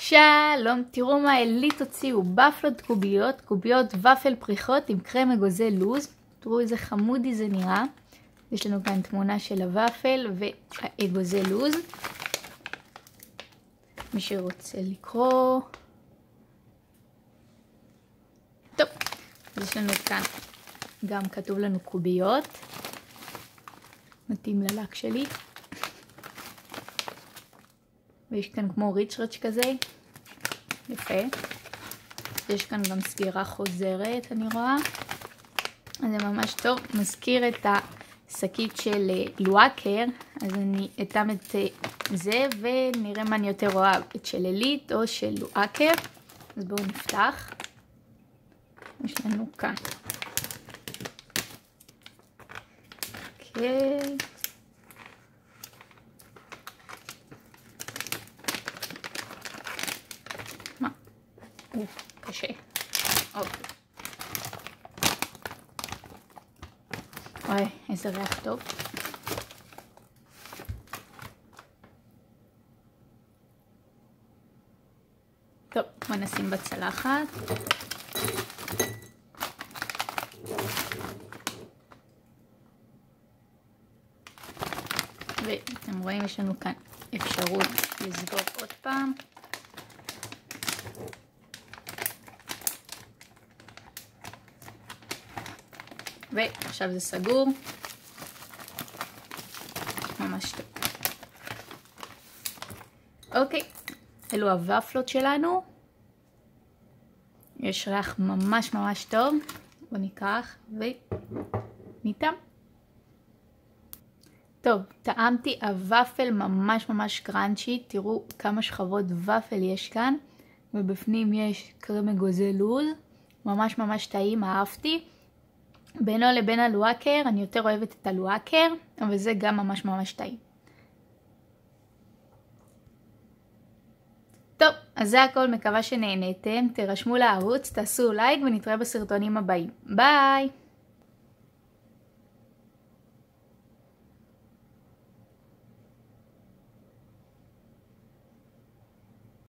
שלום, תראו מה אליט הוציאו, בפלות קוביות, קוביות ופל פריחות עם קרם אגוזי לוז. תראו איזה חמודי זה נראה. יש לנו כאן תמונה של הוופל והאגוזי לוז. מי שרוצה לקרוא. טוב, אז יש לנו כאן גם כתוב לנו קוביות. מתאים ללק שלי. ויש כאן כמו ריצ'רץ' כזה. יפה. יש כאן גם סגירה חוזרת, אני רואה. אז זה ממש טוב. מזכיר את השקית של לואקר. אז אני אתם את זה ונראה מה אני יותר אוהב. את של אליט או של לואקר. אז בואו נפתח. יש לנו כאן. אוקיי. קשה. אוקיי. וואי, איזה ריח טוב. טוב, בוא נשים בצלחת. ואתם רואים, יש לנו כאן אפשרות לסגור עוד פעם. ועכשיו זה סגור. ממש טוב. אוקיי, אלו הוופלות שלנו. יש ריח ממש ממש טוב. בוא ניקח וניתם. טוב, טעמתי, הוופל ממש ממש קראנצ'י. תראו כמה שכבות ופל יש כאן. ובפנים יש קרם אגוזי לוז. ממש ממש טעים, אהבתי. בינו לבין הלואקר, אני יותר אוהבת את הלואקר, אבל זה גם ממש ממש טעים. טוב, אז זה הכל, מקווה שנהנתם, תירשמו לערוץ, תעשו לייק ונתראה בסרטונים הבאים. ביי!